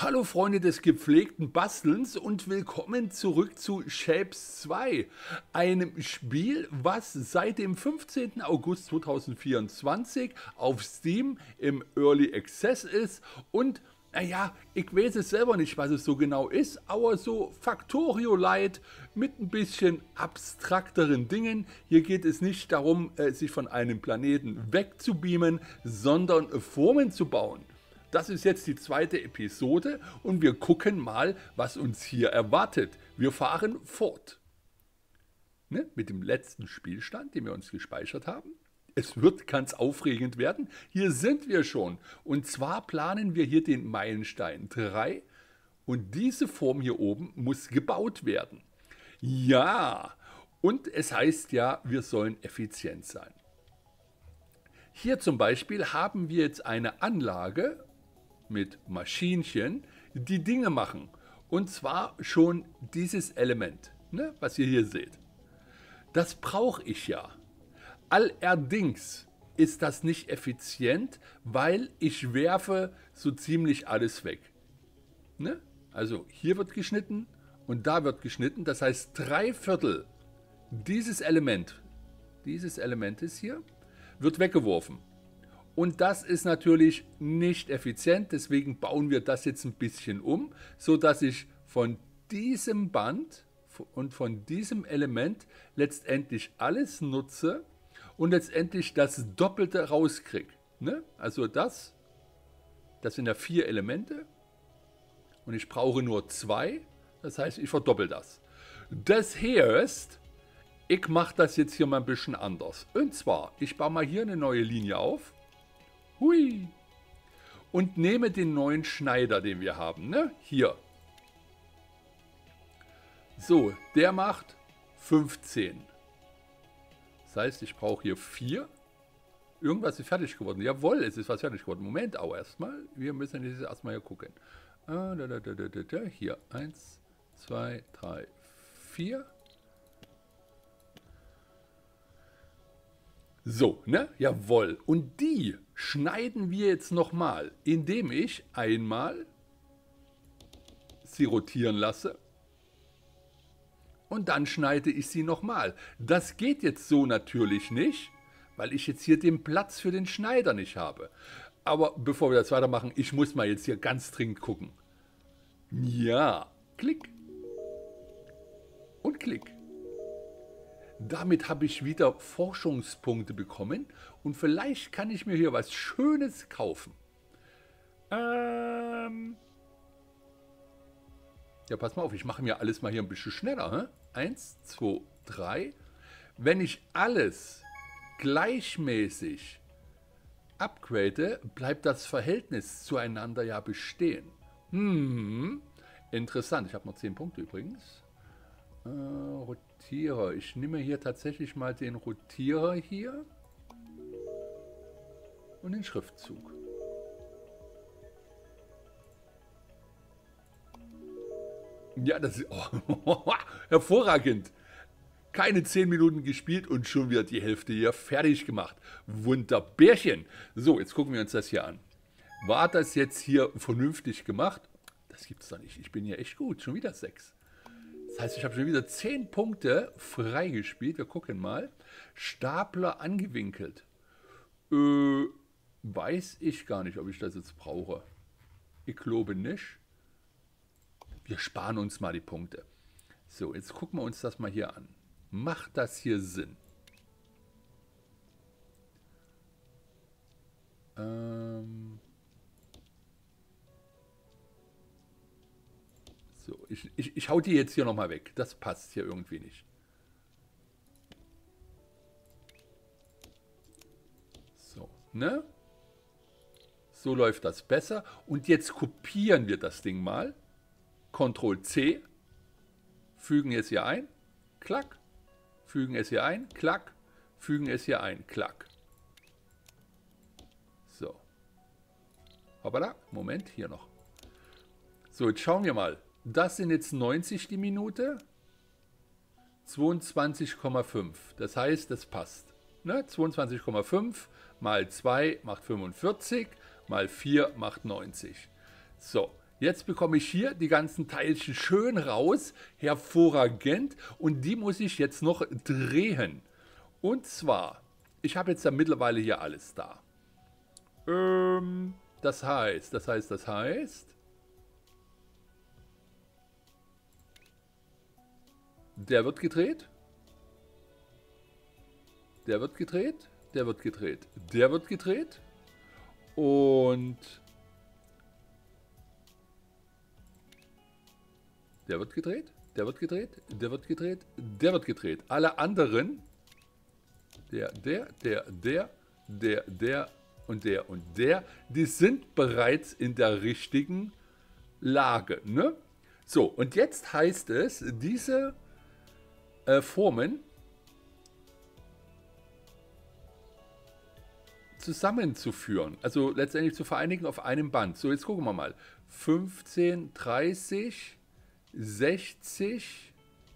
Hallo Freunde des gepflegten Bastelns und willkommen zurück zu Shapes 2, einem Spiel, was seit dem 15. August 2024 auf Steam im Early Access ist und naja, ich weiß es selber nicht, was es so genau ist, aber so Factorio-Light mit ein bisschen abstrakteren Dingen. Hier geht es nicht darum, sich von einem Planeten wegzubeamen, sondern Formen zu bauen. Das ist jetzt die zweite Episode und wir gucken mal, was uns hier erwartet. Wir fahren fort. Ne? Mit dem letzten Spielstand, den wir uns gespeichert haben. Es wird ganz aufregend werden. Hier sind wir schon. Und zwar planen wir hier den Meilenstein 3. Und diese Form hier oben muss gebaut werden. Ja, und es heißt ja, wir sollen effizient sein. Hier zum Beispiel haben wir jetzt eine Anlage mit Maschinchen, die Dinge machen. Und zwar schon dieses Element, ne, was ihr hier seht. Das brauche ich ja. Allerdings ist das nicht effizient, weil ich werfe so ziemlich alles weg. Ne? Also hier wird geschnitten und da wird geschnitten. Das heißt 3/4 dieses Elementes hier wird weggeworfen. Und das ist natürlich nicht effizient, deswegen bauen wir das jetzt ein bisschen um, so dass ich von diesem Band und von diesem Element letztendlich alles nutze und letztendlich das Doppelte rauskriege. Ne? Also das sind ja 4 Elemente und ich brauche nur 2, das heißt, ich verdoppel das. Das heißt, ich mache das jetzt hier mal ein bisschen anders. Und zwar, ich baue mal hier eine neue Linie auf. Hui. Und nehme den neuen Schneider, den wir haben, ne? Hier. So, der macht 15. Das heißt, ich brauche hier 4. Irgendwas ist fertig geworden. Jawohl, es ist was fertig geworden. Moment, auch erstmal. Wir müssen jetzt erstmal hier gucken. Hier, 1, 2, 3, 4. So, ne? Jawohl. Und die schneiden wir jetzt nochmal, indem ich einmal sie rotieren lasse und dann schneide ich sie nochmal. Das geht jetzt so natürlich nicht, weil ich jetzt hier den Platz für den Schneider nicht habe. Aber bevor wir das weitermachen, ich muss mal jetzt hier ganz dringend gucken. Ja, klick und klick. Damit habe ich wieder Forschungspunkte bekommen und vielleicht kann ich mir hier was Schönes kaufen. Ja, pass mal auf, ich mache mir alles mal hier ein bisschen schneller. Hä? 1, 2, 3. Wenn ich alles gleichmäßig upgrade, bleibt das Verhältnis zueinander ja bestehen. Interessant. Ich habe noch 10 Punkte übrigens. Rotierer. Ich nehme hier tatsächlich mal den Rotierer hier und den Schriftzug. Ja, das ist hervorragend. Keine 10 Minuten gespielt und schon wieder die Hälfte hier fertig gemacht. Wunderbärchen. So, jetzt gucken wir uns das hier an. War das jetzt hier vernünftig gemacht? Das gibt's doch nicht. Ich bin hier echt gut. Schon wieder 6. Das heißt, ich habe schon wieder 10 Punkte freigespielt. Wir gucken mal. Stapler angewinkelt. Weiß ich gar nicht, ob ich das jetzt brauche. Ich glaube nicht. Wir sparen uns mal die Punkte. So, jetzt gucken wir uns das mal hier an. Macht das hier Sinn? So, ich hau die jetzt hier nochmal weg. Das passt hier irgendwie nicht. So, ne? So läuft das besser. Und jetzt kopieren wir das Ding mal. Ctrl C. Fügen es hier ein. Klack. Fügen es hier ein. Klack. Fügen es hier ein. Klack. So. Hoppala. Moment, hier noch. So, jetzt schauen wir mal. Das sind jetzt 90 die Minute. 22,5. Das heißt, das passt. Ne? 22,5 mal 2 macht 45, mal 4 macht 90. So, Jetzt bekomme ich hier die ganzen Teilchen schön raus, hervorragend. Und die muss ich jetzt noch drehen. Und zwar, ich habe jetzt ja mittlerweile hier alles da. Das heißt, der wird gedreht. Der wird gedreht. Der wird gedreht. Der wird gedreht. Und der wird gedreht. Der wird gedreht. Der wird gedreht. Der wird gedreht. Alle anderen, der und der, die sind bereits in der richtigen Lage. Ne? So, und jetzt heißt es, diese Formen zusammenzuführen, also letztendlich zu vereinigen auf einem Band. So, jetzt gucken wir mal. 15, 30, 60,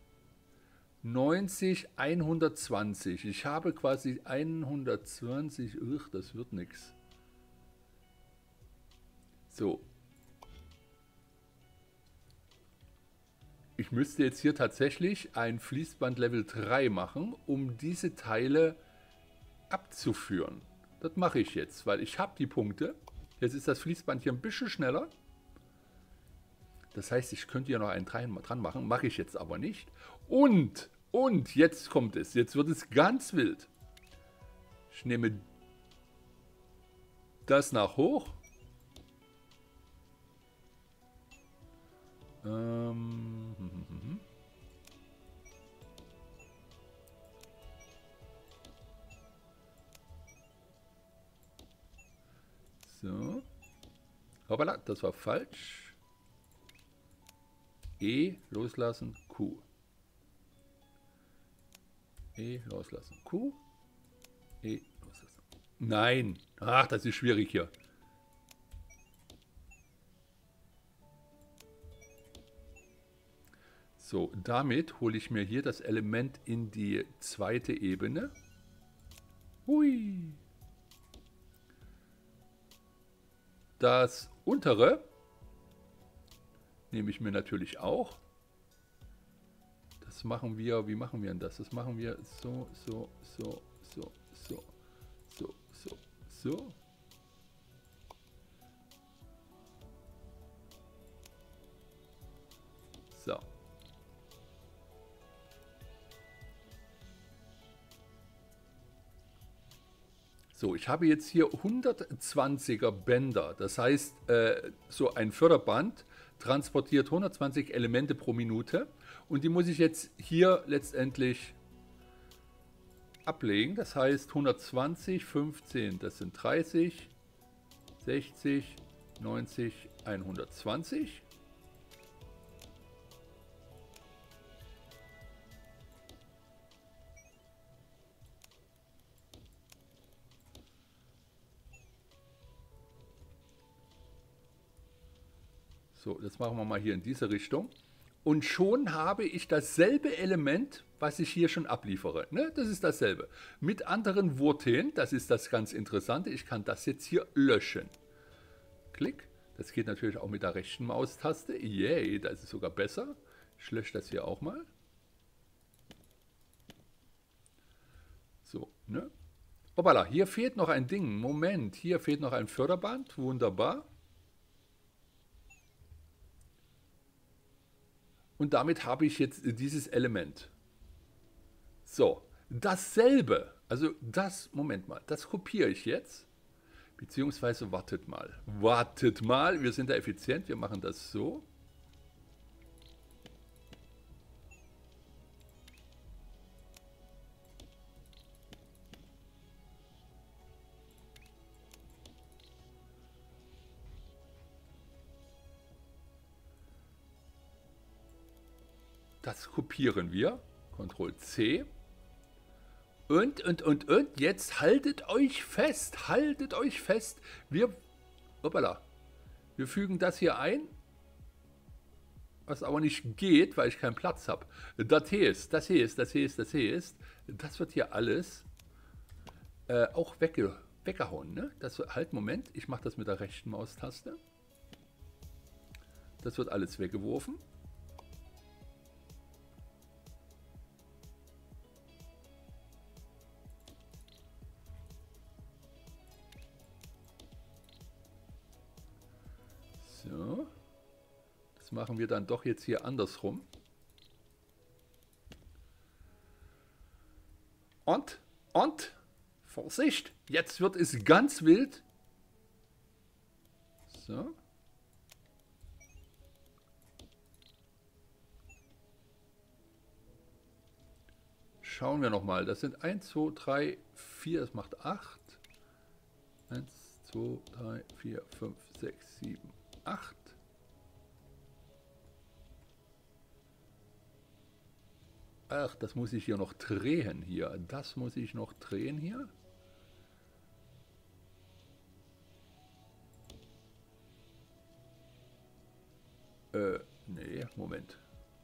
90, 120. Ich habe quasi 120. Das wird nichts. So. Ich müsste jetzt hier tatsächlich ein Fließband Level 3 machen, um diese Teile abzuführen. Das mache ich jetzt, weil ich habe die Punkte. Jetzt ist das Fließband hier ein bisschen schneller. Das heißt, ich könnte hier noch einen dran machen, mache ich jetzt aber nicht. Und jetzt kommt es, jetzt wird es ganz wild. Ich nehme das nach hoch. So. Hoppala, das war falsch. E loslassen, Q. E loslassen, Q. E loslassen. Nein. Ach, das ist schwierig hier. So, damit hole ich mir hier das Element in die zweite Ebene. Hui. Das untere nehme ich mir natürlich auch. Das machen wir, wie machen wir denn das? Das machen wir so. So. So, ich habe jetzt hier 120er Bänder. Das heißt, so ein Förderband transportiert 120 Elemente pro Minute. Und die muss ich jetzt hier letztendlich ablegen. Das heißt 120, 15, das sind 30, 60, 90, 120. So, das machen wir mal hier in diese Richtung. Und schon habe ich dasselbe Element, was ich hier schon abliefere. Ne? Das ist dasselbe. Mit anderen Worten, das ist das ganz Interessante, ich kann das jetzt hier löschen. Klick. Das geht natürlich auch mit der rechten Maustaste. Yay, das ist sogar besser. Ich lösche das hier auch mal. So, ne? Hoppala, hier fehlt noch ein Ding. Moment, hier fehlt noch ein Förderband. Wunderbar. Und damit habe ich jetzt dieses Element. So, dasselbe, also das, Moment mal, das kopiere ich jetzt. Beziehungsweise wartet mal, wir sind da effizient, wir machen das so. Das kopieren wir. Ctrl C. Und jetzt haltet euch fest. Hoppala, wir fügen das hier ein. Was aber nicht geht, weil ich keinen Platz habe. Das hier ist. Das wird hier alles auch weggehauen. Ne? Das, halt, Moment, ich mache das mit der rechten Maustaste. Das wird alles weggeworfen. So. Das machen wir dann doch jetzt hier andersrum. Und, Vorsicht, jetzt wird es ganz wild. So. Schauen wir nochmal, das sind 1, 2, 3, 4, das macht 8. 1, 2, 3, 4, 5, 6, 7, 8. Ach, das muss ich hier noch drehen hier. Das muss ich noch drehen hier. Nee, Moment.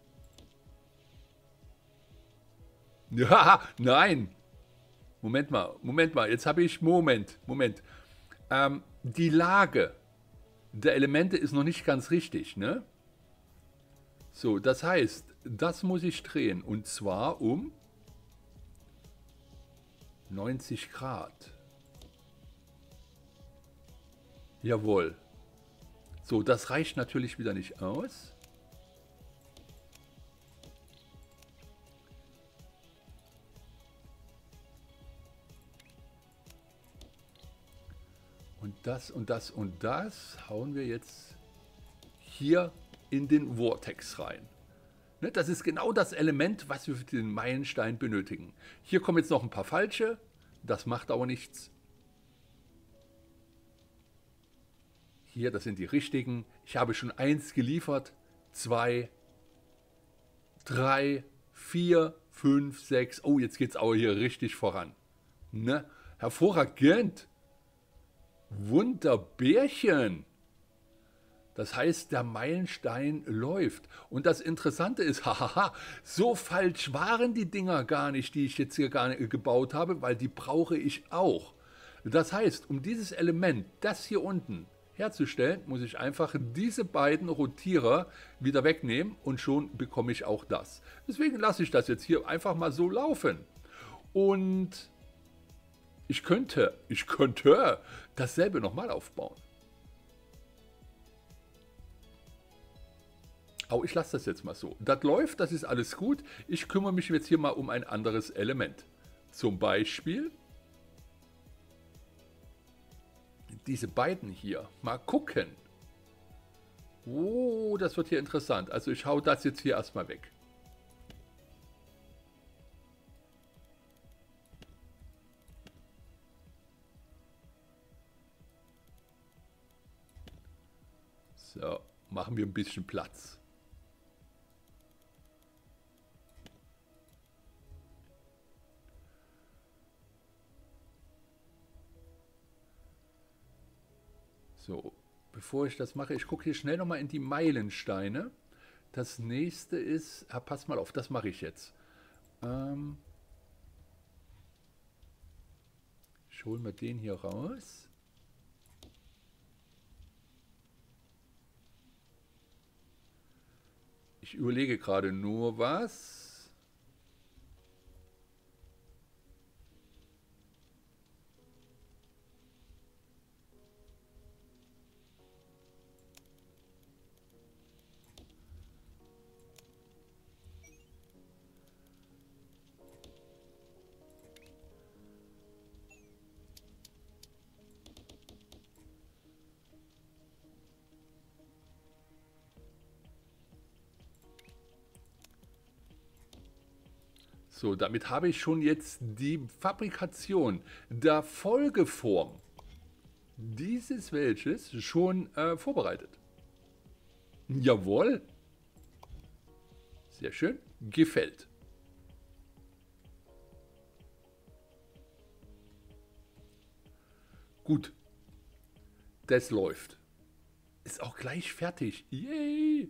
Ja, nein. Moment mal. Jetzt habe ich, Moment. Die Lage der Elemente ist noch nicht ganz richtig, ne? So, das heißt, das muss ich drehen und zwar um 90 Grad. Jawohl. So, das reicht natürlich wieder nicht aus. Und das und das und das hauen wir jetzt hier in den Vortex rein. Ne, das ist genau das Element, was wir für den Meilenstein benötigen. Hier kommen jetzt noch ein paar falsche, das macht aber nichts. Hier, das sind die richtigen. Ich habe schon 1 geliefert, 2, 3, 4, 5, 6. Oh, jetzt geht es aber hier richtig voran. Ne? Hervorragend. Wunderbärchen. Das heißt, der Meilenstein läuft. Und das Interessante ist, hahaha, so falsch waren die Dinger gar nicht, die ich jetzt hier gar nicht gebaut habe, weil die brauche ich auch. Das heißt, um dieses Element, das hier unten, herzustellen, muss ich einfach diese beiden Rotierer wieder wegnehmen und schon bekomme ich auch das. Deswegen lasse ich das jetzt hier einfach mal so laufen. Und ich könnte dasselbe nochmal aufbauen. Aber ich lasse das jetzt mal so. Das läuft, das ist alles gut. Ich kümmere mich jetzt hier mal um ein anderes Element. Zum Beispiel diese beiden hier. Mal gucken. Oh, das wird hier interessant. Also ich hau das jetzt hier erstmal weg. So, machen wir ein bisschen Platz. So, bevor ich das mache, ich gucke hier schnell nochmal in die Meilensteine. Das nächste ist, pass mal auf, das mache ich jetzt. Ich hole mir den hier raus. Ich überlege gerade nur was. So, damit habe ich schon jetzt die Fabrikation der Folgeform dieses Welches schon vorbereitet. Jawohl. Sehr schön. Gefällt. Gut. Das läuft. Ist auch gleich fertig. Yay.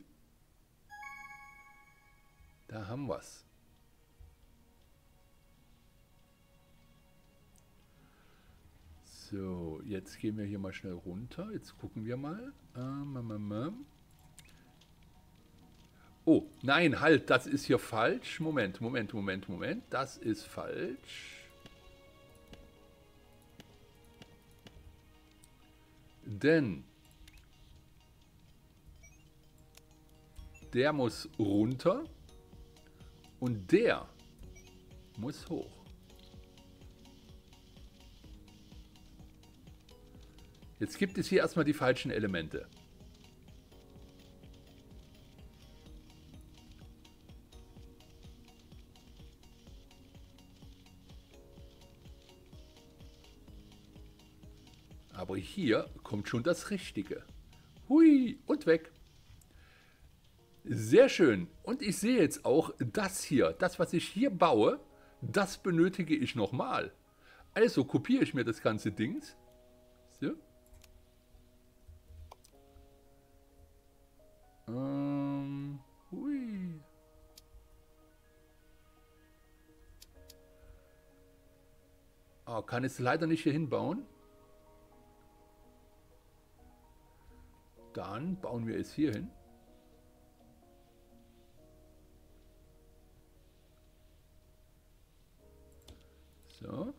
Da haben wir es. So, jetzt gehen wir hier mal schnell runter. Jetzt gucken wir mal. Oh, nein, halt, das ist hier falsch. Moment, Moment, Moment, Moment. Das ist falsch. Denn der muss runter und der muss hoch. Jetzt gibt es hier erstmal die falschen Elemente. Aber hier kommt schon das Richtige. Hui, und weg. Sehr schön. Und ich sehe jetzt auch, das hier, das, was ich hier baue, das benötige ich nochmal. Also kopiere ich mir das ganze Ding. So. Hui. Oh, kann es leider nicht hier hinbauen. Dann bauen wir es hier hin. So.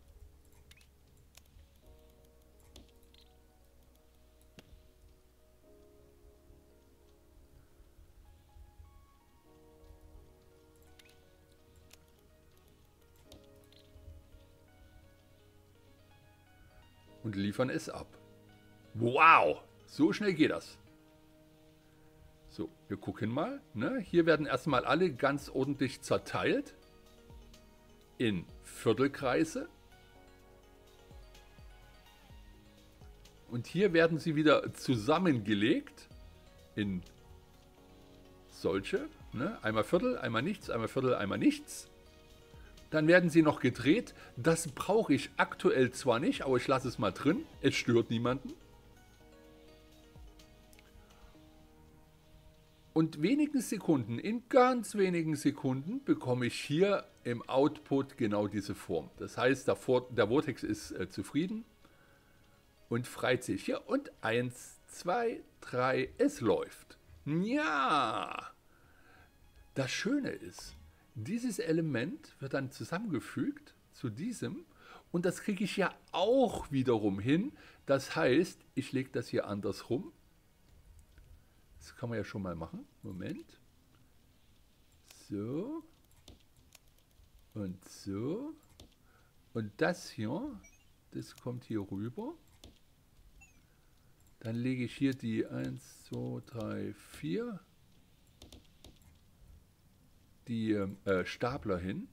Und liefern es ab. Wow, so schnell geht das. So, wir gucken mal. Ne? Hier werden erstmal alle ganz ordentlich zerteilt in Viertelkreise. Und hier werden sie wieder zusammengelegt in solche. Ne? Einmal Viertel, einmal nichts, einmal Viertel, einmal nichts. Dann werden sie noch gedreht. Das brauche ich aktuell zwar nicht, aber ich lasse es mal drin. Es stört niemanden. Und wenigen Sekunden, in ganz wenigen Sekunden, bekomme ich hier im Output genau diese Form. Das heißt, der Vortex ist zufrieden und freut sich hier. Und 1, 2, 3, es läuft. Ja! Das Schöne ist, dieses Element wird dann zusammengefügt zu diesem und das kriege ich ja auch wiederum hin. Das heißt, ich lege das hier andersrum. Das kann man ja schon mal machen. Moment. So. Und so. Und das hier, das kommt hier rüber. Dann lege ich hier die 1, 2, 3, 4. Die Stapler hin.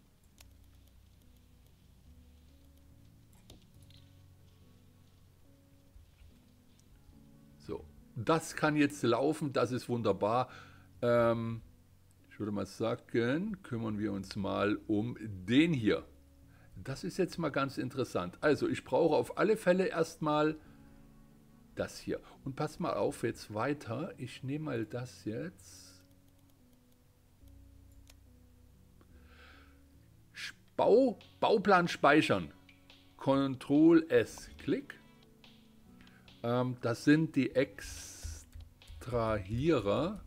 So, das kann jetzt laufen, das ist wunderbar. Ich würde mal sagen, kümmern wir uns mal um den hier. Das ist jetzt mal ganz interessant. Also ich brauche auf alle Fälle erstmal das hier. Und pass mal auf jetzt weiter. Ich nehme mal das jetzt. Bauplan speichern. Ctrl S, Klick. Das sind die Extrahierer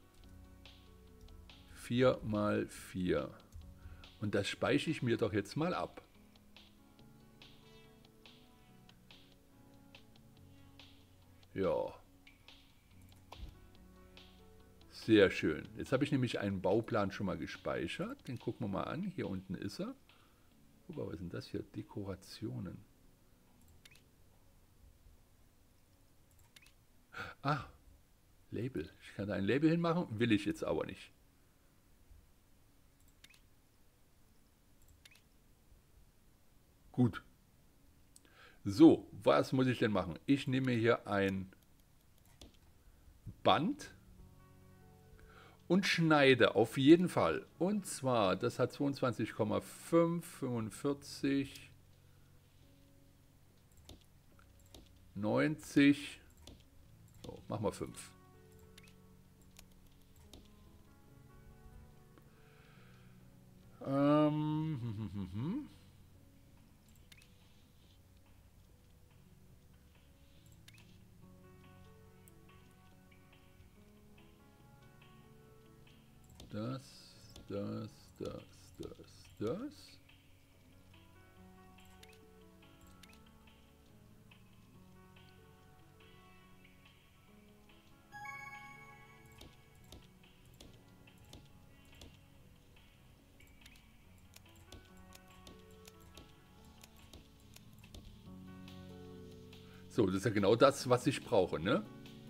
4×4. Und das speichere ich mir doch jetzt mal ab. Ja. Sehr schön. Jetzt habe ich nämlich einen Bauplan schon mal gespeichert. Den gucken wir mal an. Hier unten ist er. Guck mal, was sind das hier? Dekorationen. Ah, Label. Ich kann da ein Label hinmachen, will ich jetzt aber nicht. Gut. So, was muss ich denn machen? Ich nehme hier ein Band und schneide auf jeden Fall. Und zwar, das hat 22,5, 45, 90. So, machen wir 5. das, das, das, das, das. So, das ist ja genau das, was ich brauche, ne?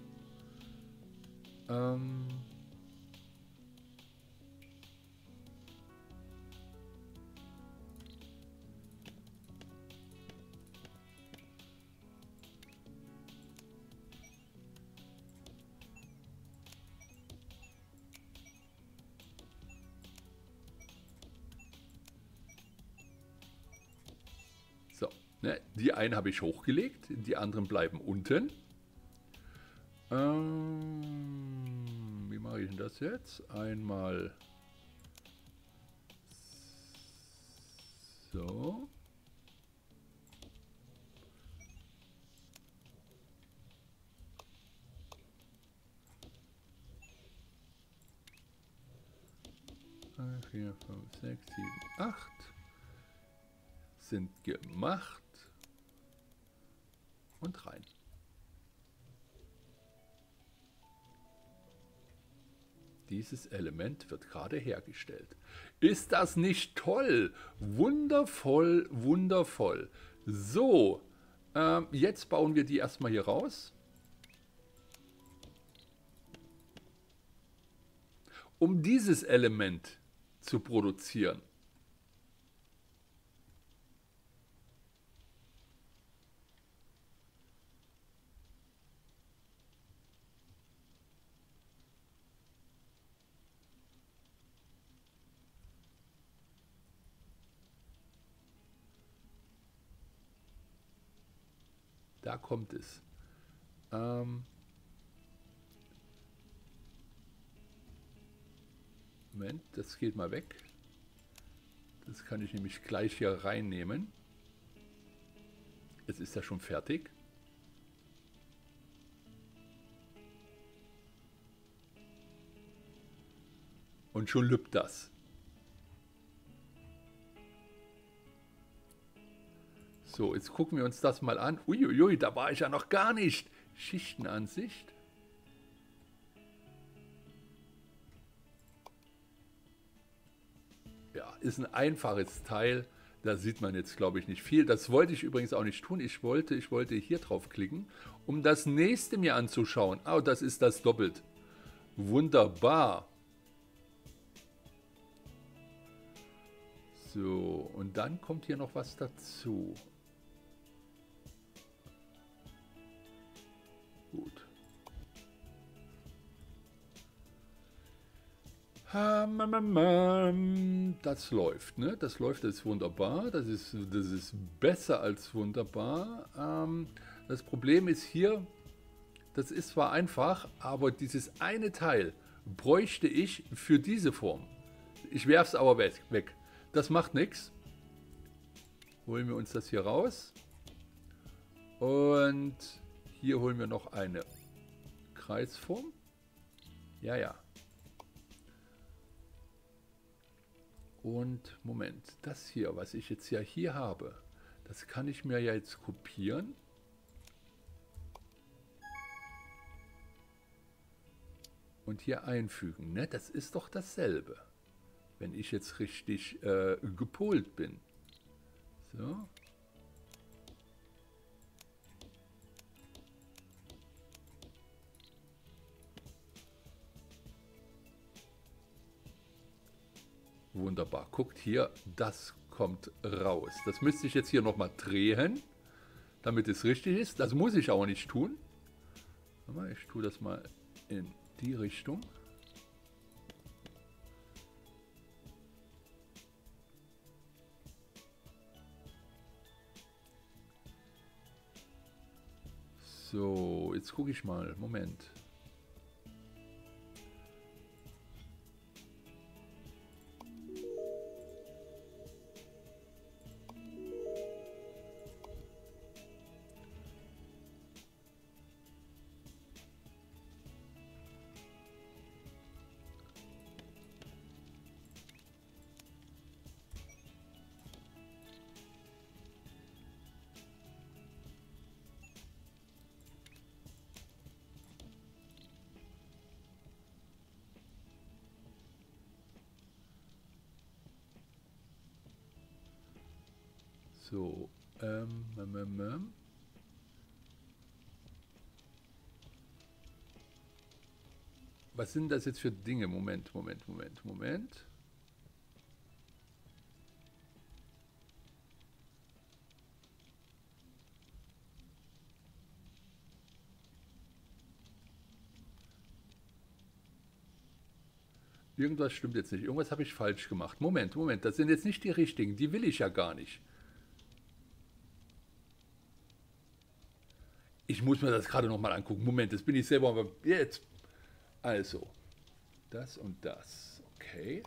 So, ne? Die einen habe ich hochgelegt, die anderen bleiben unten. Wie mache ich denn das jetzt? Einmal so. Drei, 4, 5, 6, 7, 8 sind gemacht und rein. Dieses Element wird gerade hergestellt. Ist das nicht toll? Wundervoll, wundervoll. So, jetzt bauen wir die erstmal hier raus. Um dieses Element zu produzieren. Da kommt es. Moment, das geht mal weg. Das kann ich nämlich gleich hier reinnehmen. Es ist ja schon fertig. Und schon lübt das. So, jetzt gucken wir uns das mal an. Uiuiui, da war ich ja noch gar nicht. Schichtenansicht. Ja, ist ein einfaches Teil. Da sieht man jetzt, glaube ich, nicht viel. Das wollte ich übrigens auch nicht tun. Ich wollte hier drauf klicken, um das nächste mir anzuschauen. Oh, das ist das doppelt. Wunderbar. So, und dann kommt hier noch was dazu. Gut. Das läuft, ne? Das läuft, das ist wunderbar. Das ist besser als wunderbar. Das Problem ist hier, das ist zwar einfach, aber dieses eine Teil bräuchte ich für diese Form. Ich werfe es aber weg. Das macht nichts. Holen wir uns das hier raus. Und hier holen wir noch eine Kreisform. Ja, ja. Und Moment, das hier, was ich jetzt ja hier habe, das kann ich mir ja jetzt kopieren. Und hier einfügen. Ne? Das ist doch dasselbe, wenn ich jetzt richtig gepolt bin. So. Wunderbar. Guckt hier, das kommt raus. Das müsste ich jetzt hier nochmal drehen, damit es richtig ist. Das muss ich auch nicht tun. Ich tue das mal in die Richtung. So, jetzt gucke ich mal. Moment. So, was sind das jetzt für Dinge? Moment. Irgendwas stimmt jetzt nicht. Irgendwas habe ich falsch gemacht. Moment. Das sind jetzt nicht die richtigen. Die will ich ja gar nicht. Ich muss mir das gerade nochmal angucken. Moment, das bin ich selber. Aber jetzt. Also. Das und das. Okay.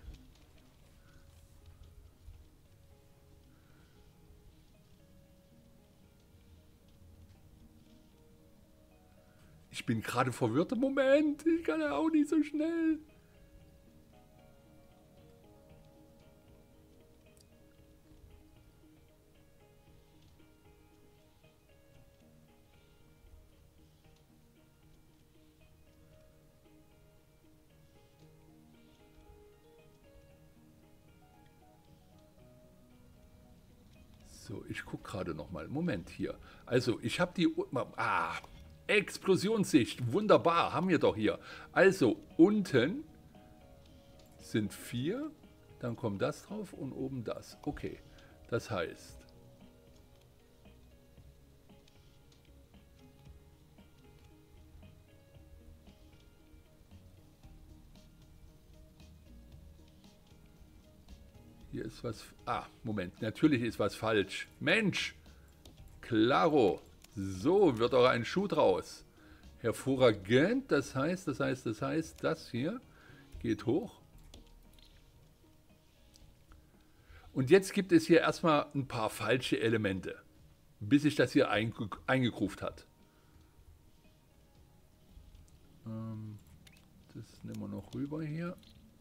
Ich bin gerade verwirrt im Moment. Ich kann ja auch nicht so schnell. So, ich gucke gerade noch mal. Moment hier. Also, ich habe die... Explosionssicht. Wunderbar, haben wir doch hier. Also, unten sind 4. Dann kommt das drauf und oben das. Okay, das heißt... Hier ist was... Moment, natürlich ist was falsch. Mensch, klaro. So wird auch ein Schuh draus. Hervorragend, das heißt, das hier geht hoch. Und jetzt gibt es hier erstmal ein paar falsche Elemente, bis sich das hier eingegruft hat. Das nehmen wir noch rüber hier.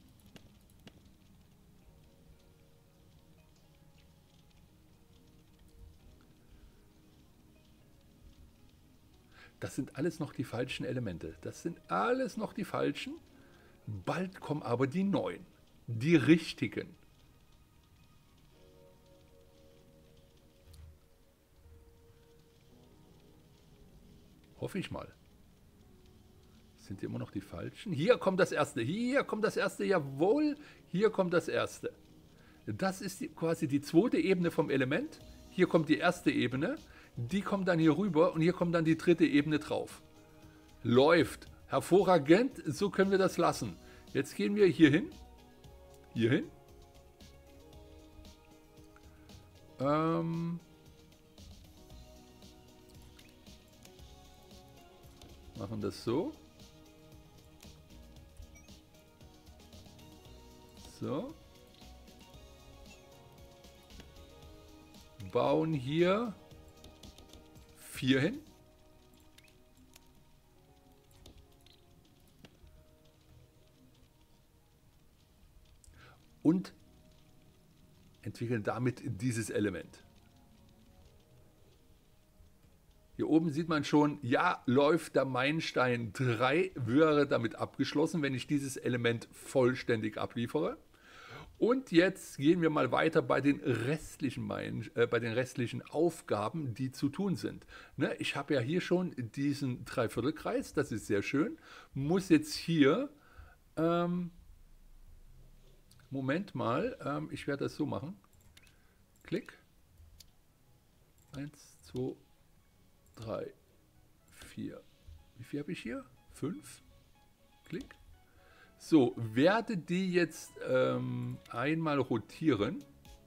Das sind alles noch die falschen Elemente. Das sind alles noch die falschen. Bald kommen aber die neuen, die richtigen. Hoffe ich mal. Sind die immer noch die falschen? Hier kommt das erste. Jawohl, hier kommt das erste. Das ist quasi die zweite Ebene vom Element. Hier kommt die erste Ebene. Die kommt dann hier rüber und hier kommt dann die dritte Ebene drauf. Läuft. Hervorragend. So können wir das lassen. Jetzt gehen wir hier hin. Machen das so. So. Bauen hier 4 hin. Und entwickeln damit dieses Element. Hier oben sieht man schon, ja, läuft der Meilenstein 3, wäre damit abgeschlossen, wenn ich dieses Element vollständig abliefere. Und jetzt gehen wir mal weiter bei den restlichen, Aufgaben, die zu tun sind. Ne, ich habe ja hier schon diesen Dreiviertelkreis, das ist sehr schön. Muss jetzt hier, Moment mal, ich werde das so machen. Klick. 1, 2, 3, 4. Wie viel habe ich hier? 5. Klick. So, werde die jetzt einmal rotieren.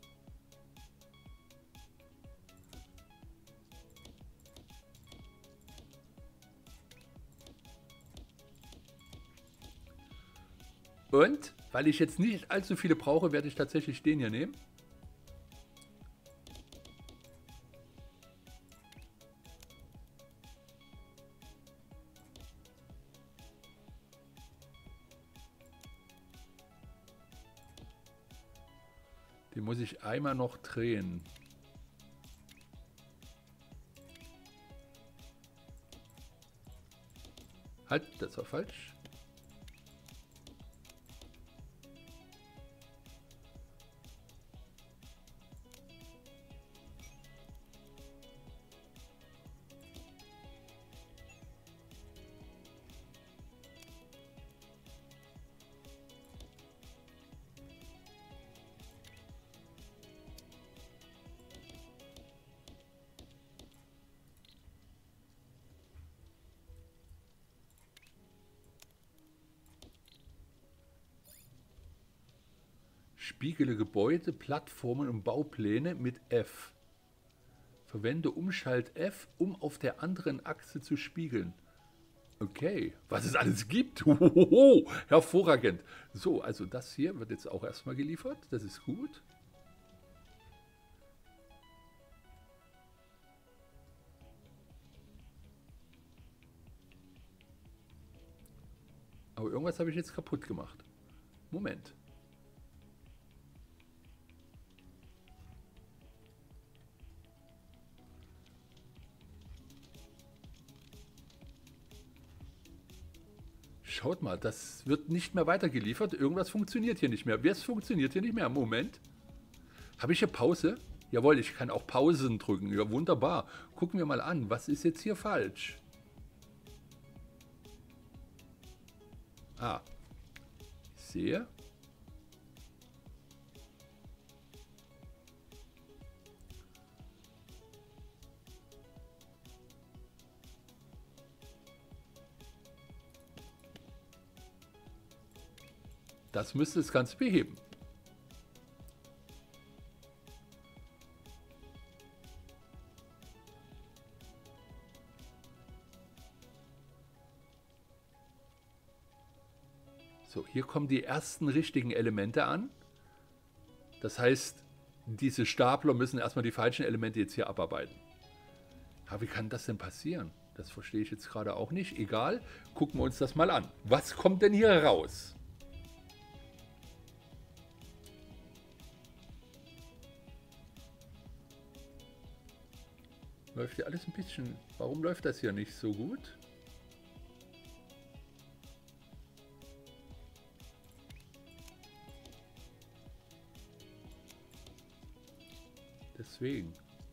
Und, weil ich jetzt nicht allzu viele brauche, werde ich tatsächlich den hier nehmen. Den muss ich einmal noch drehen. Halt, das war falsch. Spiegele Gebäude, Plattformen und Baupläne mit F. Verwende Umschalt F, um auf der anderen Achse zu spiegeln. Okay, was es alles gibt. Hohoho, hervorragend. So, also das hier wird jetzt auch erstmal geliefert. Das ist gut. Aber irgendwas habe ich jetzt kaputt gemacht. Moment. Schaut mal, das wird nicht mehr weitergeliefert. Irgendwas funktioniert hier nicht mehr. Was funktioniert hier nicht mehr? Moment. Habe ich hier Pause? Jawohl, ich kann auch Pausen drücken. Ja, wunderbar. Gucken wir mal an. Was ist jetzt hier falsch? Ah, ich sehe. Das müsste das Ganze beheben. So, hier kommen die ersten richtigen Elemente an. Das heißt, diese Stapler müssen erstmal die falschen Elemente jetzt hier abarbeiten. Aber wie kann das denn passieren? Das verstehe ich jetzt gerade auch nicht. Egal, gucken wir uns das mal an. Was kommt denn hier raus? Läuft hier alles ein bisschen... Warum läuft das hier nicht so gut? Deswegen.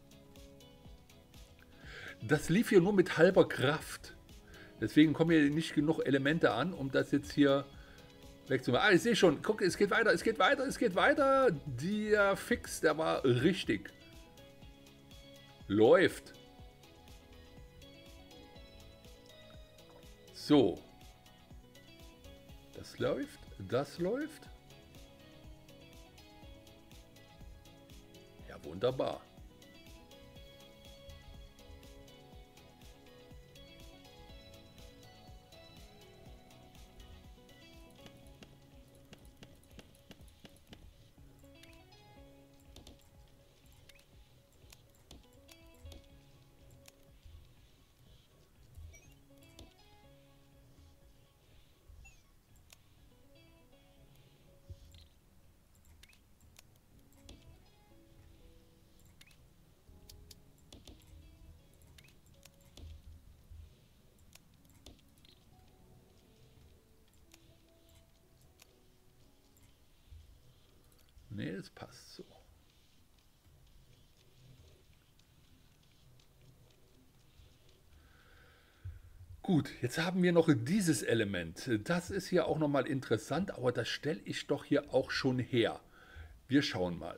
Das lief hier nur mit halber Kraft. Deswegen kommen hier nicht genug Elemente an, um das jetzt hier wegzumachen. Ah, ich sehe schon. Guck, es geht weiter, es geht weiter, es geht weiter. Der Fix, der war richtig. Läuft. So. Das läuft. Das läuft. Ja, wunderbar. Nee, das passt so. Gut, jetzt haben wir noch dieses Element. Das ist hier auch nochmal interessant, aber das stelle ich doch hier auch schon her. Wir schauen mal.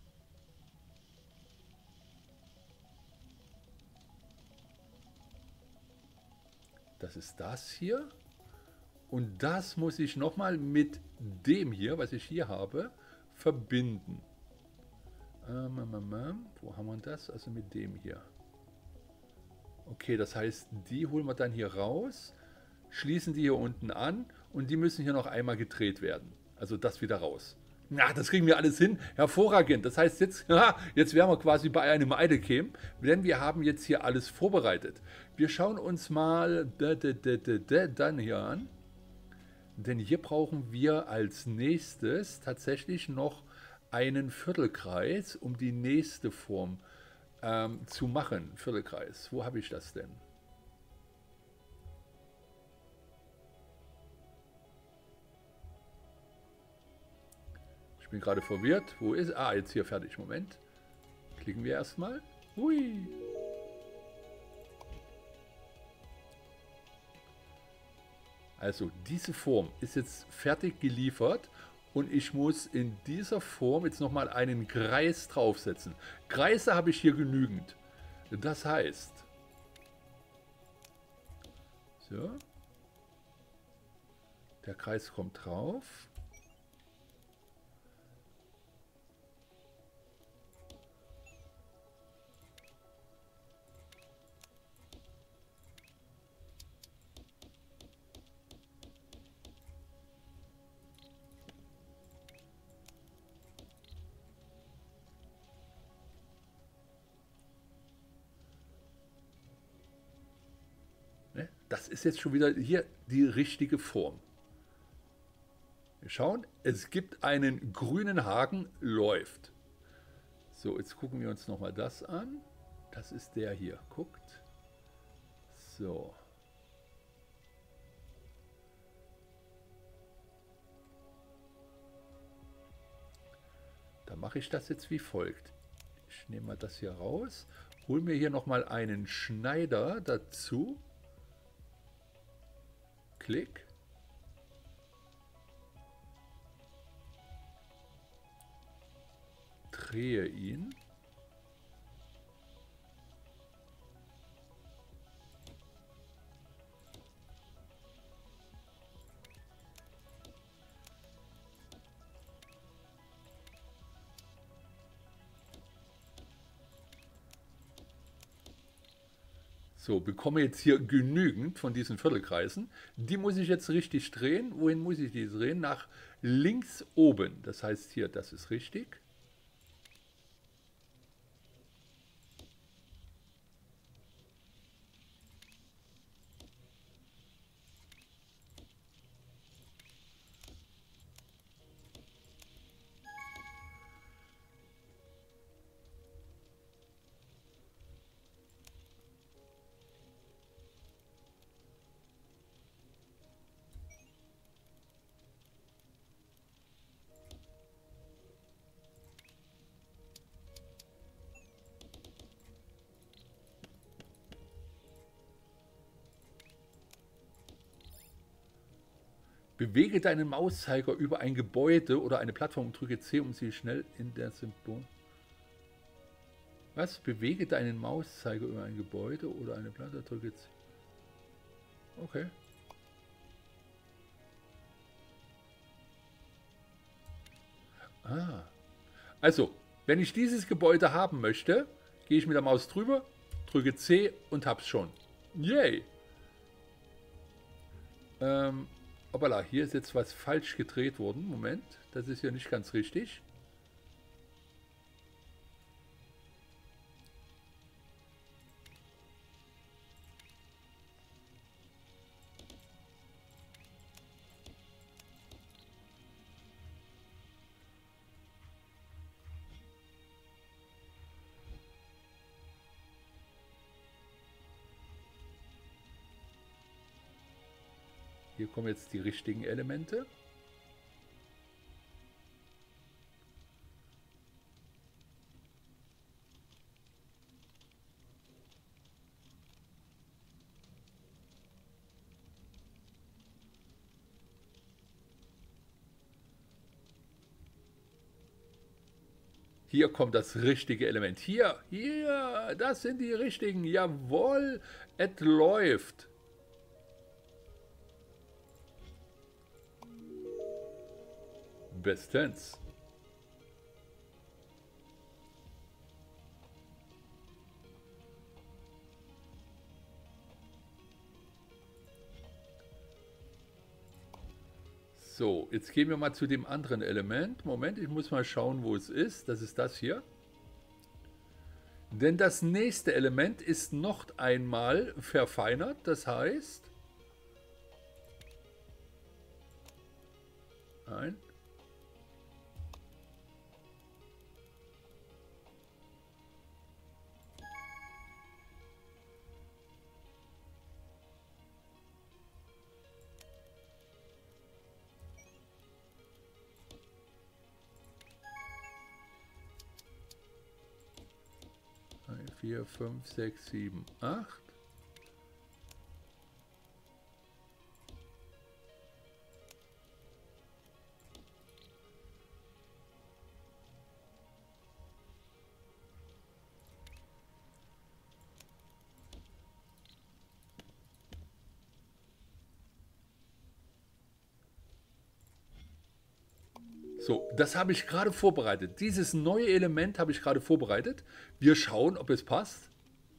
Das ist das hier. Und das muss ich nochmal mit dem hier, was ich hier habe, verbinden. Wo haben wir das? Also mit dem hier. Okay, das heißt, die holen wir dann hier raus, schließen die hier unten an und die müssen hier noch einmal gedreht werden. Also das wieder raus. Na, das kriegen wir alles hin. Hervorragend. Das heißt, jetzt, jetzt wären wir quasi bei einem Idlecam, denn wir haben jetzt hier alles vorbereitet. Wir schauen uns mal dann hier an. Denn hier brauchen wir als nächstes tatsächlich noch einen Viertelkreis, um die nächste Form zu machen. Viertelkreis. Wo habe ich das denn? Ich bin gerade verwirrt. Wo ist... Ah, jetzt hier fertig. Moment. Klicken wir erstmal. Hui. Also diese Form ist jetzt fertig geliefert und ich muss in dieser Form jetzt nochmal einen Kreis draufsetzen. Kreise habe ich hier genügend. Das heißt, so, der Kreis kommt drauf. das ist jetzt schon wieder hier die richtige Form. Wir schauen, es gibt einen grünen Haken, läuft. So, jetzt gucken wir uns nochmal das an. Das ist der hier, guckt. So. Da mache ich das jetzt wie folgt. Ich nehme mal das hier raus, hole mir hier nochmal einen Schneider dazu. Klick. Drehe ihn. So, bekomme jetzt hier genügend von diesen Viertelkreisen. Die muss ich jetzt richtig drehen. Wohin muss ich die drehen? Nach links oben. Das heißt hier, das ist richtig. Bewege deinen Mauszeiger über ein Gebäude oder eine Plattform und drücke C, um sie schnell in der Symbol. Was? Bewege deinen Mauszeiger über ein Gebäude oder eine Plattform, drücke C. Okay. Ah. Also, wenn ich dieses Gebäude haben möchte, gehe ich mit der Maus drüber, drücke C und hab's schon. Yay! Hoppala, hier ist jetzt was falsch gedreht worden. Moment, das ist ja nicht ganz richtig. Hier kommen jetzt die richtigen Elemente. Hier kommt das richtige Element. Hier, das sind die richtigen. Jawohl, es läuft. Bestens. So, jetzt gehen wir mal zu dem anderen Element. Moment, ich muss mal schauen, wo es ist. Das ist das hier. Denn das nächste Element ist noch einmal verfeinert. Das heißt... Nein. Vier, 5, 6, 7, 8. So, das habe ich gerade vorbereitet. Dieses neue Element habe ich gerade vorbereitet. Wir schauen, ob es passt.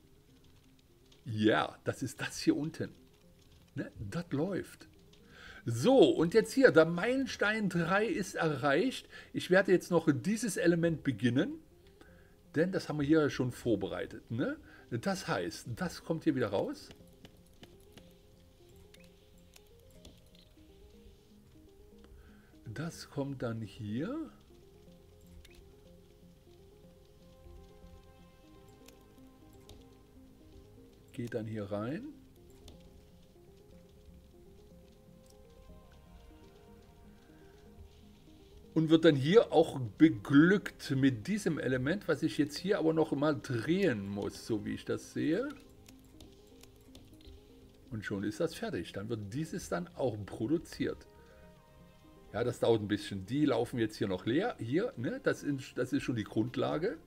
Ja, das ist das hier unten. Ne? Das läuft. So, und jetzt hier, der Meilenstein 3 ist erreicht. Ich werde jetzt noch dieses Element beginnen, denn das haben wir hier schon vorbereitet. Ne? Das heißt, das kommt hier wieder raus. Das kommt dann hier. Geht dann hier rein. Und wird dann hier auch beglückt mit diesem Element, was ich jetzt hier aber noch mal drehen muss, so wie ich das sehe. Und schon ist das fertig. Dann wird dieses dann auch produziert. Ja, das dauert ein bisschen. Die laufen jetzt hier noch leer. Hier, ne, das ist schon die Grundlage.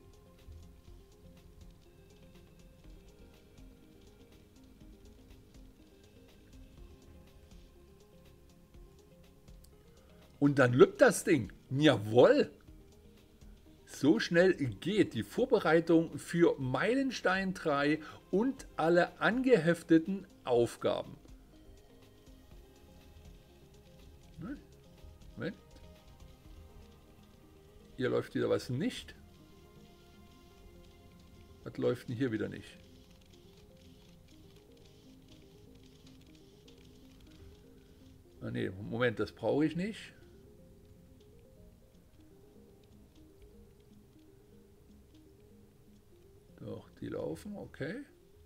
Und dann lübt das Ding. Jawohl. So schnell geht die Vorbereitung für Meilenstein 3 und alle angehefteten Aufgaben. Moment. Hier läuft wieder was nicht. Was läuft denn hier wieder nicht? Ah, nee, Moment, das brauche ich nicht. Doch, die laufen, okay.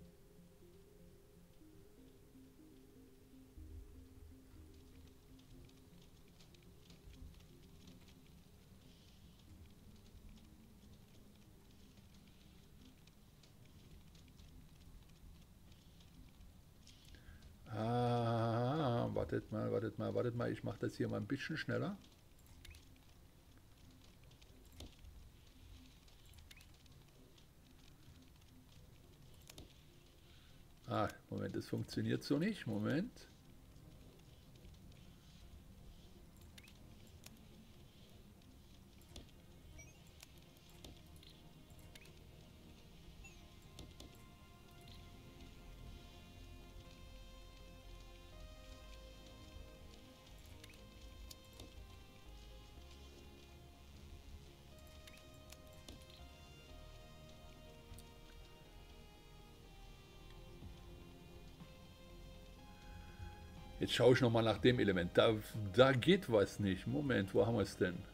Ah, wartet mal. Ich mache das hier mal ein bisschen schneller. Ah, Moment, das funktioniert so nicht. Moment. Jetzt schaue ich nochmal nach dem Element. Da geht was nicht. Moment, wo haben wir es denn?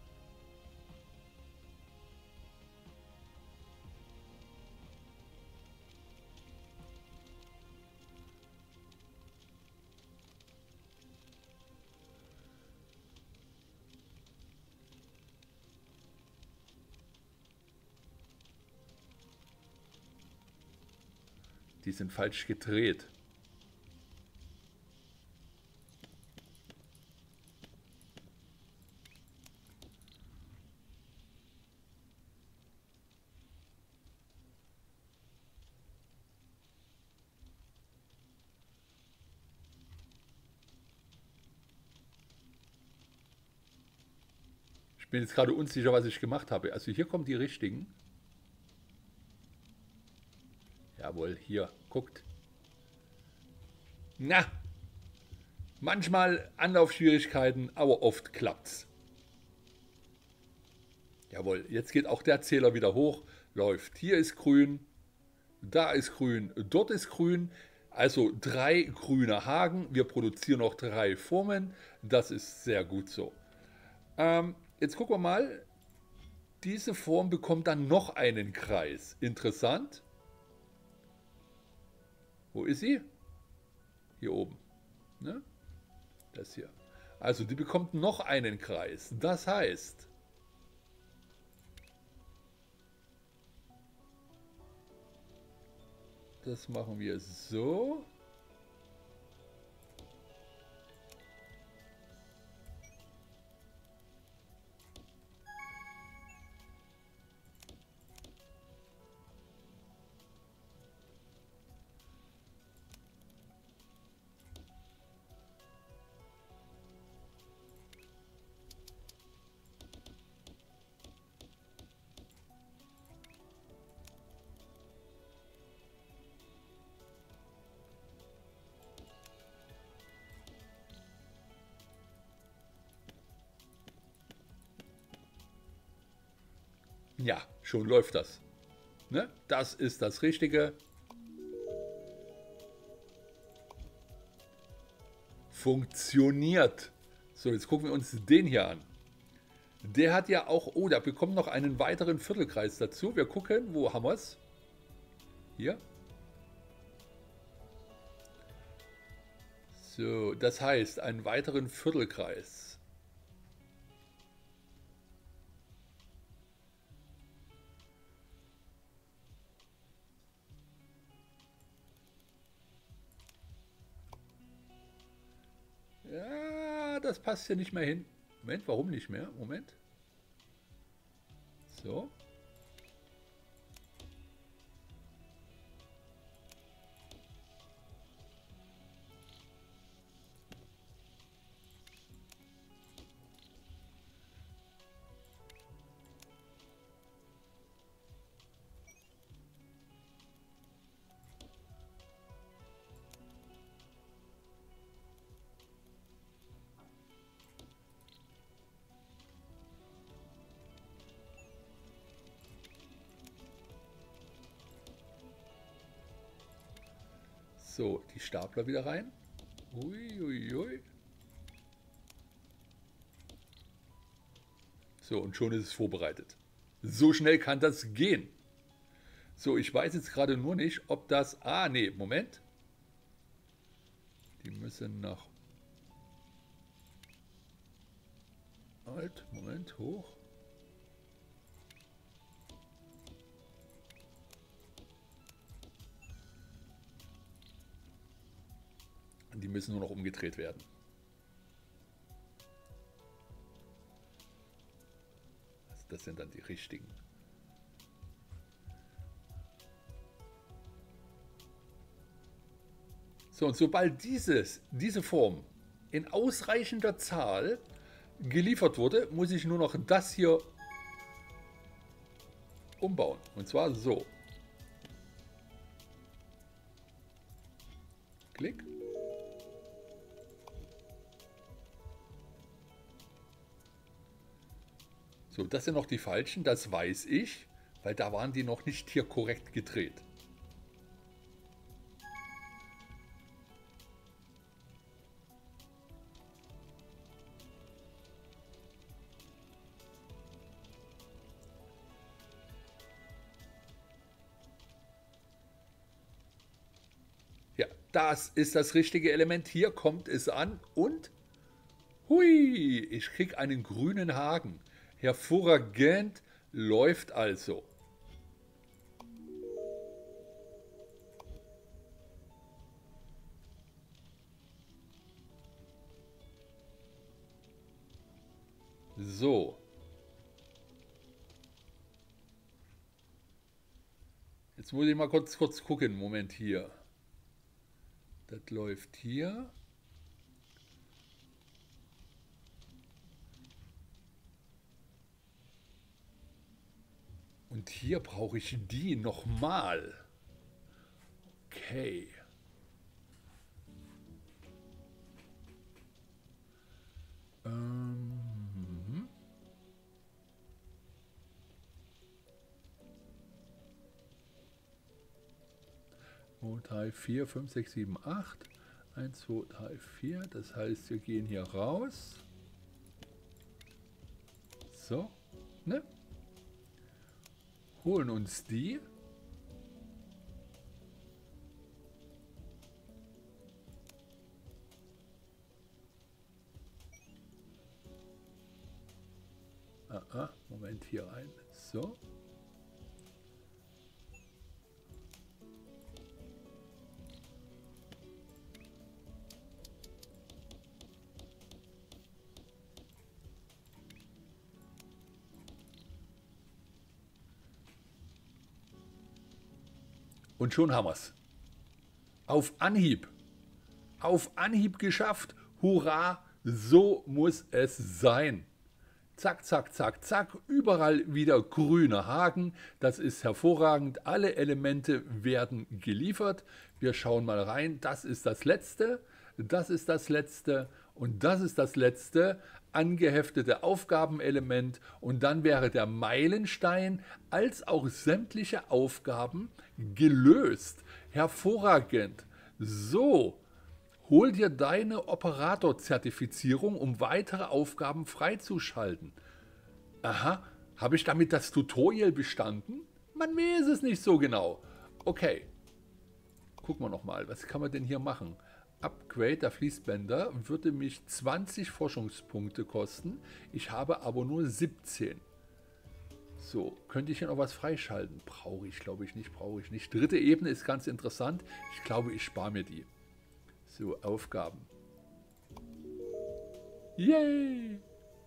Die sind falsch gedreht. Ich bin jetzt gerade unsicher, was ich gemacht habe. Also hier kommen die richtigen. Jawohl, hier, guckt. Na, manchmal Anlaufschwierigkeiten, aber oft klappt's. Jawohl, jetzt geht auch der Zähler wieder hoch, läuft. Hier ist grün, da ist grün, dort ist grün. Also 3 grüne Haken. Wir produzieren noch 3 Formen. Das ist sehr gut so. Jetzt gucken wir mal. Diese Form bekommt dann noch einen Kreis. Interessant. Wo ist sie? Hier oben. Ne? Das hier. Also die bekommt noch einen Kreis. Das heißt, das machen wir so. Ja, schon läuft das. Ne? Das ist das Richtige. Funktioniert. So, jetzt gucken wir uns den hier an. Der hat ja auch, oh, da bekommt noch einen weiteren Viertelkreis dazu. Wir gucken, wo haben wir es? Hier. So, das heißt, einen weiteren Viertelkreis. Ja, das passt hier nicht mehr hin. Moment, warum nicht mehr? Moment. So. So, die Stapler wieder rein. Ui, ui, ui. So, und schon ist es vorbereitet. So schnell kann das gehen. So, ich weiß jetzt gerade nur nicht, ob das... Ah, nee, Moment. Die müssen nach... Halt, Moment, hoch. Die müssen nur noch umgedreht werden. Also das sind dann die richtigen. So, und sobald diese Form in ausreichender Zahl geliefert wurde, muss ich nur noch das hier umbauen. Und zwar so. Klick. So, das sind noch die falschen, das weiß ich, weil da waren die noch nicht hier korrekt gedreht. Ja, das ist das richtige Element. Hier kommt es an und hui, ich kriege einen grünen Haken. Hervorragend läuft also. So. Jetzt muss ich mal kurz gucken. Moment hier. Das läuft hier. Und hier brauche ich die nochmal. Okay. Zwei, drei, vier, 5, 6, 7, 8. 1, 2, 3, 4. Das heißt, wir gehen hier raus. So. Ne? Holen uns die. Moment, hier rein. So. Und schon haben wir es. Auf Anhieb. Auf Anhieb geschafft. Hurra, so muss es sein. Zack, zack, zack, zack. Überall wieder grüne Haken. Das ist hervorragend. Alle Elemente werden geliefert. Wir schauen mal rein. Das ist das letzte. Das ist das letzte. Und das ist das letzte angeheftete Aufgabenelement. Und dann wäre der Meilenstein als auch sämtliche Aufgaben gelöst. Hervorragend. So. Hol dir deine Operator-Zertifizierung, um weitere Aufgaben freizuschalten. Aha, habe ich damit das Tutorial bestanden? Man weiß es nicht so genau. Okay, gucken wir nochmal, was kann man denn hier machen? Upgrade der Fließbänder würde mich 20 Forschungspunkte kosten. Ich habe aber nur 17. So, könnte ich hier noch was freischalten? Brauche ich, glaube ich nicht, brauche ich nicht. Dritte Ebene ist ganz interessant. Ich glaube, ich spare mir die. So, Aufgaben. Yay!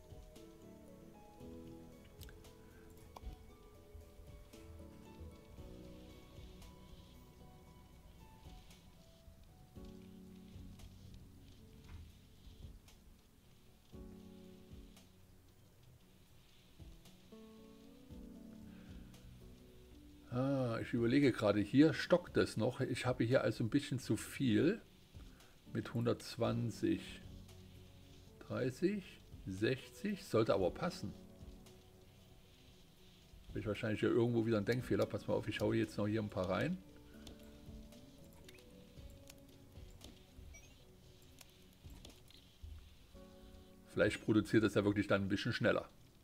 Ich überlege gerade, hier stockt es noch. Ich habe hier also ein bisschen zu viel. Mit 120, 30, 60, sollte aber passen. Habe ich wahrscheinlich hier irgendwo wieder einen Denkfehler. Pass mal auf, ich schaue jetzt noch hier ein paar rein. Vielleicht produziert es ja wirklich dann ein bisschen schneller.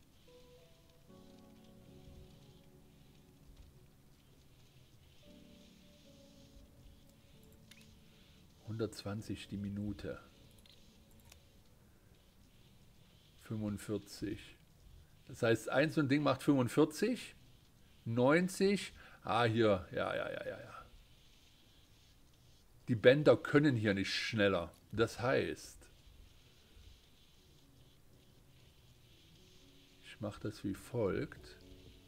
...120 die Minute. 45. Das heißt, so ein Ding macht 45. 90. Hier. Ja. Die Bänder können hier nicht schneller. Das heißt... Ich mache das wie folgt.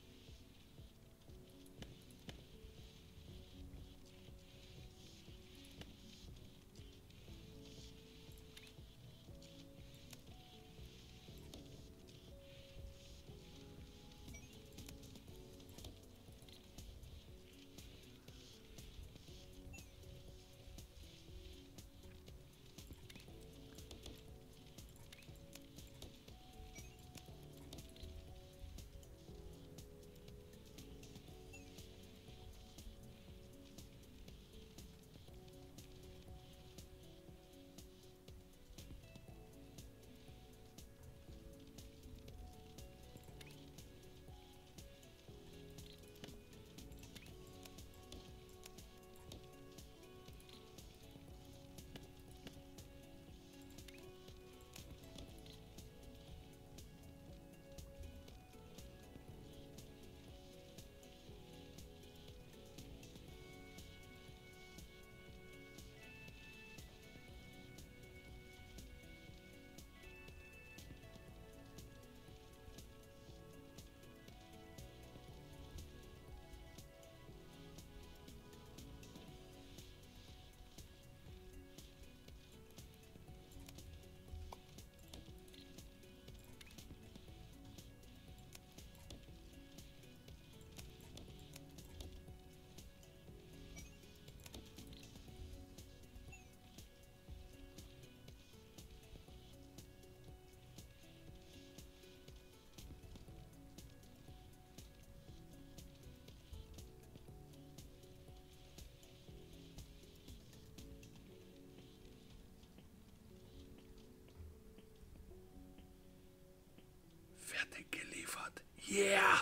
Fertig geliefert. Yeah!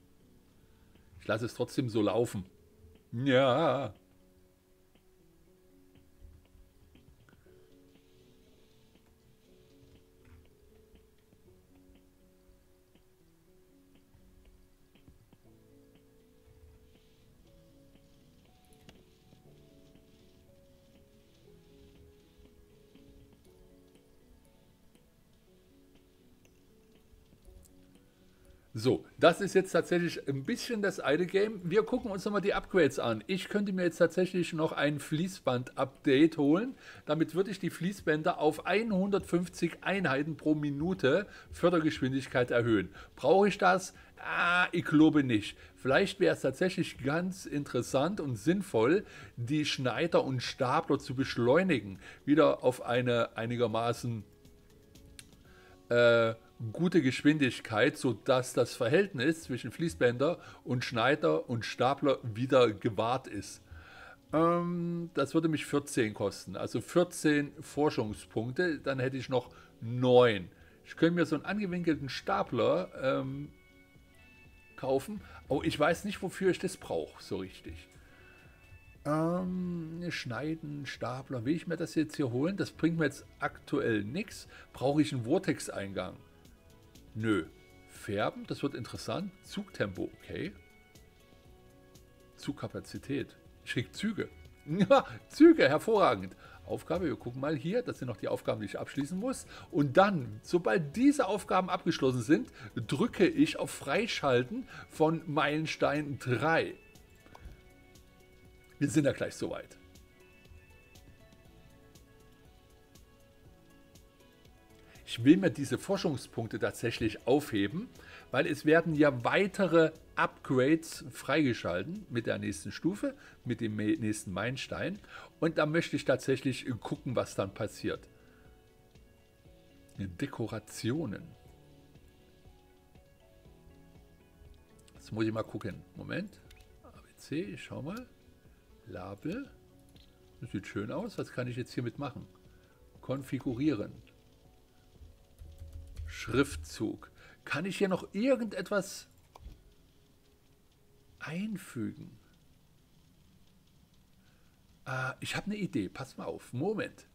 Ich lasse es trotzdem so laufen. Ja. So, das ist jetzt tatsächlich ein bisschen das alte Game. Wir gucken uns nochmal die Upgrades an. Ich könnte mir jetzt tatsächlich noch ein Fließband-Update holen. Damit würde ich die Fließbänder auf 150 Einheiten pro Minute Fördergeschwindigkeit erhöhen. Brauche ich das? Ich glaube nicht. Vielleicht wäre es tatsächlich ganz interessant und sinnvoll, die Schneider und Stapler zu beschleunigen. Wieder auf eine einigermaßen gute Geschwindigkeit, sodass das Verhältnis zwischen Fließbänder und Schneider und Stapler wieder gewahrt ist. Das würde mich 14 kosten. Also 14 Forschungspunkte. Dann hätte ich noch 9. Ich könnte mir so einen angewinkelten Stapler kaufen. Oh, ich weiß nicht, wofür ich das brauche, so richtig. Schneiden, Stapler. Will ich mir das jetzt hier holen? Das bringt mir jetzt aktuell nichts. Brauche ich einen Vortex-Eingang? Nö. Färben, das wird interessant. Zugtempo, okay. Zugkapazität. Ich krieg Züge. Ja, Züge, hervorragend. Aufgabe, wir gucken mal hier, das sind noch die Aufgaben, die ich abschließen muss. Und dann, sobald diese Aufgaben abgeschlossen sind, drücke ich auf Freischalten von Meilenstein 3. Wir sind ja gleich soweit. Ich will mir diese Forschungspunkte tatsächlich aufheben, weil es werden ja weitere Upgrades freigeschalten mit der nächsten Stufe, mit dem nächsten Meilenstein. Und da möchte ich tatsächlich gucken, was dann passiert. Dekorationen. Jetzt muss ich mal gucken. Moment. ABC, ich schau mal. Label. Das sieht schön aus. Was kann ich jetzt hiermit machen? Konfigurieren. Schriftzug. Kann ich hier noch irgendetwas einfügen? Ich habe eine Idee. Pass mal auf. Moment.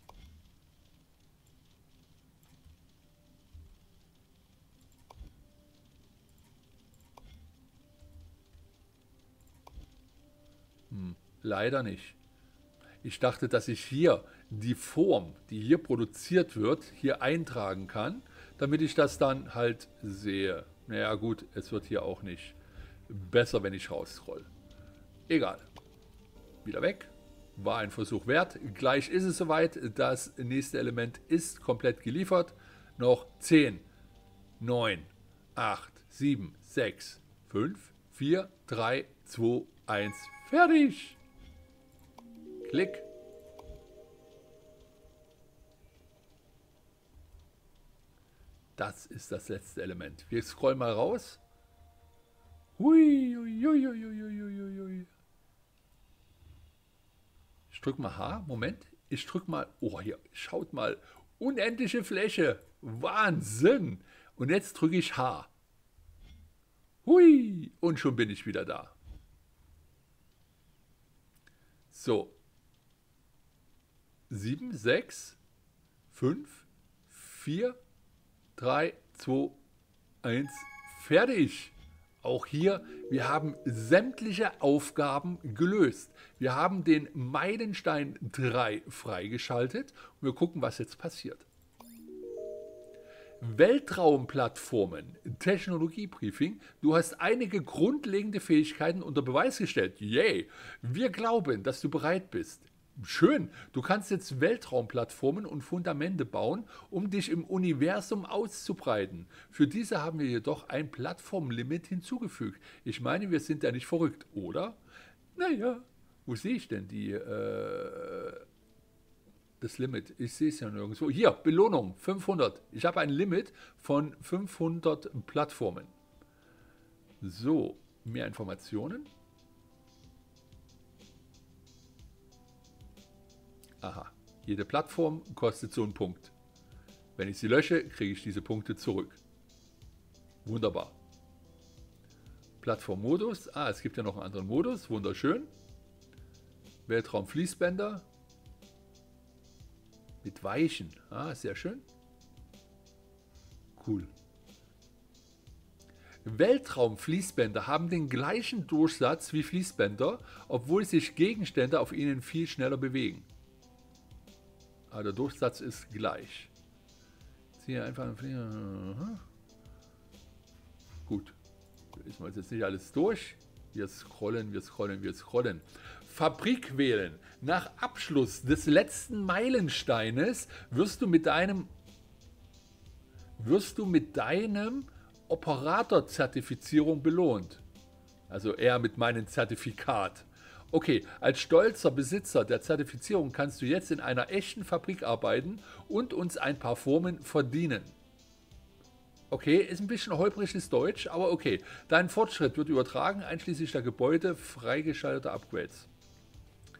Leider nicht. Ich dachte, dass ich hier die Form, die hier produziert wird, hier eintragen kann, damit ich das dann halt sehe. Naja gut, es wird hier auch nicht besser, wenn ich rausscroll. Egal. Wieder weg. War ein Versuch wert. Gleich ist es soweit. Das nächste Element ist komplett geliefert. Noch 10, 9, 8, 7, 6, 5, 4, 3, 2, 1. Fertig. Klick. Das ist das letzte Element. Wir scrollen mal raus. Hui, hui, hui, hui, hui, hui. Ich drücke mal H. Moment. Ich drücke mal. Oh, hier. Schaut mal. Unendliche Fläche. Wahnsinn. Und jetzt drücke ich H. Hui. Und schon bin ich wieder da. So. 7, 6, 5, 4, 3, 2, 1, fertig. Auch hier, wir haben sämtliche Aufgaben gelöst. Wir haben den Meilenstein 3 freigeschaltet und wir gucken, was jetzt passiert. Weltraumplattformen, Technologiebriefing. Du hast einige grundlegende Fähigkeiten unter Beweis gestellt. Yay! Wir glauben, dass du bereit bist. Schön, du kannst jetzt Weltraumplattformen und Fundamente bauen, um dich im Universum auszubreiten. Für diese haben wir jedoch ein Plattformlimit hinzugefügt. Ich meine, wir sind ja nicht verrückt, oder? Naja, wo sehe ich denn das Limit? Ich sehe es ja nirgendwo. Hier, Belohnung, 500. Ich habe ein Limit von 500 Plattformen. So, mehr Informationen. Aha, jede Plattform kostet so einen Punkt. Wenn ich sie lösche, kriege ich diese Punkte zurück. Wunderbar. Plattformmodus. Es gibt ja noch einen anderen Modus. Wunderschön. Weltraumfließbänder. Mit Weichen. Sehr schön. Cool. Weltraumfließbänder haben den gleichen Durchsatz wie Fließbänder, obwohl sich Gegenstände auf ihnen viel schneller bewegen. Der Durchsatz ist gleich. Ziehe einfach einen Flieger. Gut. Ist mal jetzt nicht alles durch. Wir scrollen, wir scrollen, wir scrollen. Fabrik wählen. Nach Abschluss des letzten Meilensteines wirst du mit deinem Operator-Zertifizierung belohnt. Also eher mit meinem Zertifikat. Okay, als stolzer Besitzer der Zertifizierung kannst du jetzt in einer echten Fabrik arbeiten und uns ein paar Formen verdienen. Okay, ist ein bisschen holpriges Deutsch, aber okay. Dein Fortschritt wird übertragen, einschließlich der Gebäude freigeschalteter Upgrades.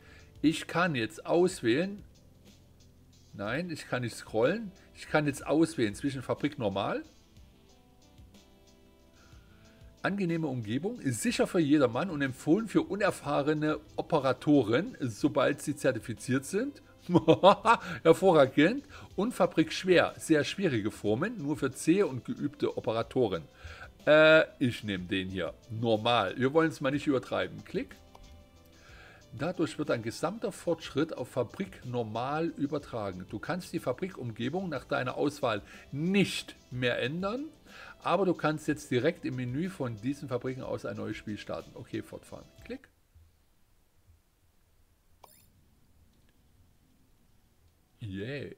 Ich kann jetzt auswählen. Nein, ich kann nicht scrollen. Ich kann jetzt auswählen zwischen Fabrik normal. Angenehme Umgebung, ist sicher für jedermann und empfohlen für unerfahrene Operatoren, sobald sie zertifiziert sind. Hervorragend. Und Fabrik schwer, sehr schwierige Formen, nur für zähe und geübte Operatoren. Ich nehme den hier. Normal. Wir wollen es mal nicht übertreiben. Klick. Dadurch wird ein gesamter Fortschritt auf Fabrik normal übertragen. Du kannst die Fabrikumgebung nach deiner Auswahl nicht mehr ändern, aber du kannst jetzt direkt im Menü von diesen Fabriken aus ein neues Spiel starten. Okay, fortfahren. Klick. Yay.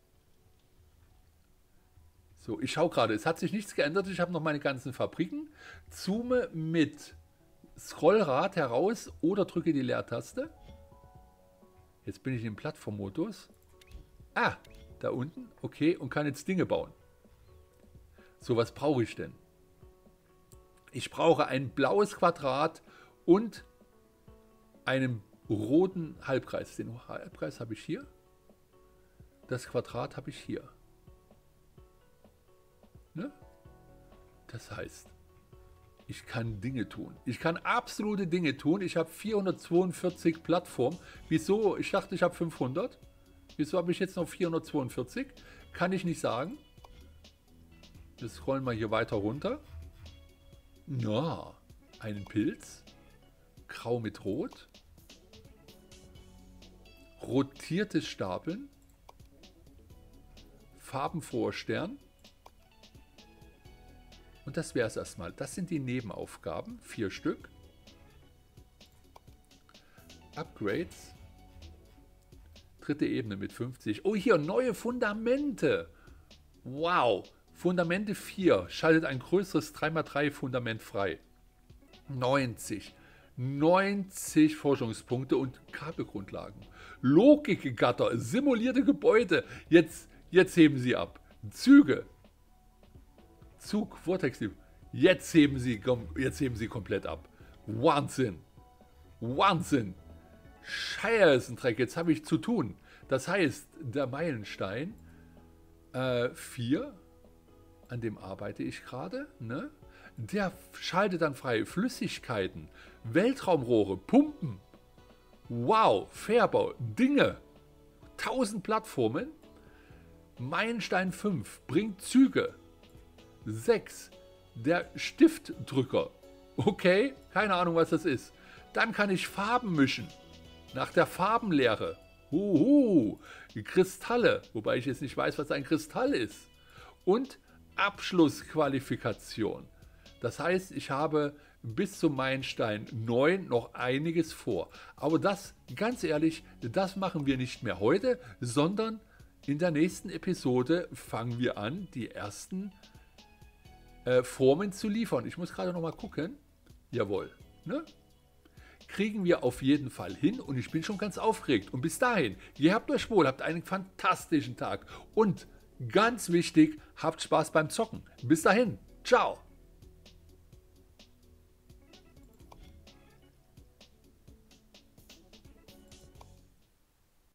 So, ich schaue gerade, es hat sich nichts geändert. Ich habe noch meine ganzen Fabriken. Zoome mit Scrollrad heraus oder drücke die Leertaste. Jetzt bin ich im Plattformmodus. Ah, da unten. Okay, und kann jetzt Dinge bauen. So, was brauche ich denn? Ich brauche ein blaues Quadrat und einen roten Halbkreis. Den Halbkreis habe ich hier. Das Quadrat habe ich hier. Ne? Das heißt, ich kann Dinge tun. Ich kann absolute Dinge tun. Ich habe 442 Plattformen. Wieso? Ich dachte, ich habe 500. Wieso habe ich jetzt noch 442? Kann ich nicht sagen. Wir scrollen mal hier weiter runter. Na, einen Pilz. Grau mit Rot. Rotiertes Stapeln. Farbenfroher Stern. Und das wäre es erstmal. Das sind die Nebenaufgaben. 4 Stück. Upgrades. Dritte Ebene mit 50. Oh, hier neue Fundamente. Wow. Fundamente 4. Schaltet ein größeres 3×3 Fundament frei. 90. 90 Forschungspunkte und Kabelgrundlagen. Logikgatter. Simulierte Gebäude. Jetzt heben sie ab. Züge. Zug, Vortex. Jetzt heben sie komplett ab. Wahnsinn. Wahnsinn. Scheißendreck, jetzt habe ich zu tun. Das heißt, der Meilenstein 4, an dem arbeite ich gerade, ne? Der schaltet dann frei Flüssigkeiten, Weltraumrohre, Pumpen. Wow, Fährbau, Dinge. 1000 Plattformen. Meilenstein 5 bringt Züge. 6, der Stiftdrücker. Okay, keine Ahnung, was das ist. Dann kann ich Farben mischen. Nach der Farbenlehre. Kristalle, wobei ich jetzt nicht weiß, was ein Kristall ist. Und Abschlussqualifikation. Das heißt, ich habe bis zum Meilenstein 9 noch einiges vor. Aber das, ganz ehrlich, das machen wir nicht mehr heute, sondern in der nächsten Episode fangen wir an, die ersten Formen zu liefern. Ich muss gerade noch mal gucken. Jawohl. Ne? Kriegen wir auf jeden Fall hin und ich bin schon ganz aufgeregt. Und bis dahin, ihr habt euch wohl, habt einen fantastischen Tag und ganz wichtig, habt Spaß beim Zocken. Bis dahin, ciao.